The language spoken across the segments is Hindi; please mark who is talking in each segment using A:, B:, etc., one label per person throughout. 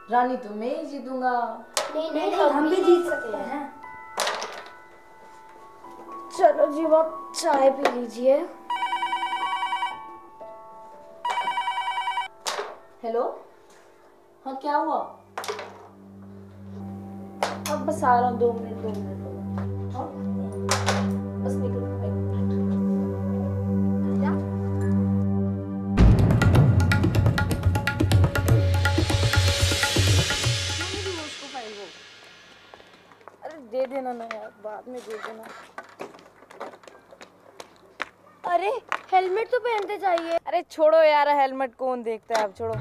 A: रानी तो मैं ही जीतूंगा।
B: नहीं नहीं, हम भी जीत सकते हैं।
C: चलो जी, आप चाय पी लीजिए।
A: हेलो, हाँ क्या हुआ? अब बस आ रहा हूँ, 2 मिनट। हाँ बस निकल। दे देना ना यार, बाद में दे देना।
C: अरे हेलमेट तो पहनते चाहिए।
A: अरे छोड़ो यार, हेलमेट कौन देखता है, अब छोड़ो।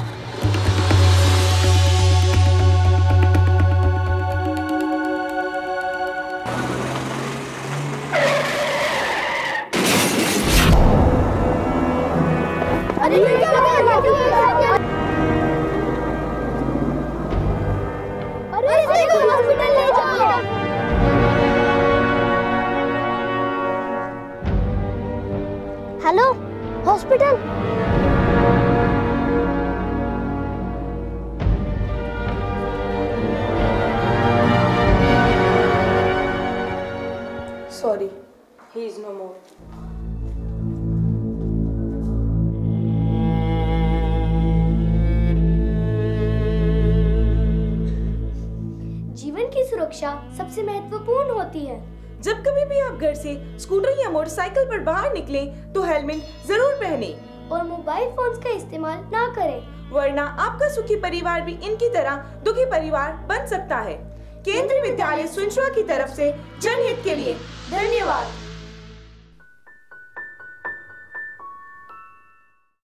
C: Hello, hospital.
A: Sorry, he is no more.
C: जीवन की सुरक्षा सबसे महत्वपूर्ण होती है।
D: जब कभी भी आप घर से स्कूटर या मोटरसाइकिल पर बाहर निकलें तो हेलमेट जरूर पहनें
C: और मोबाइल फोन्स का इस्तेमाल ना करें,
D: वरना आपका सुखी परिवार भी इनकी तरह दुखी परिवार बन सकता है। केंद्रीय विद्यालय सुनश्वा की तरफ से जनहित के लिए धन्यवाद।